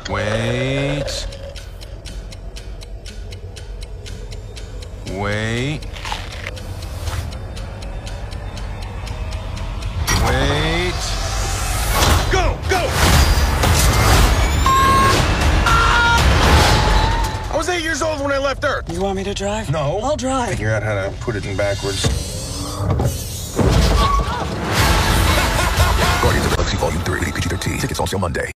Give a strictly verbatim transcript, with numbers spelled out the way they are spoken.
Wait. Wait. Wait. Go! Go! I was eight years old when I left Earth. You want me to drive? No. I'll drive. Figure out how to put it in backwards. Guardians of the Galaxy Volume three, P G thirteen. Tickets on sale Monday.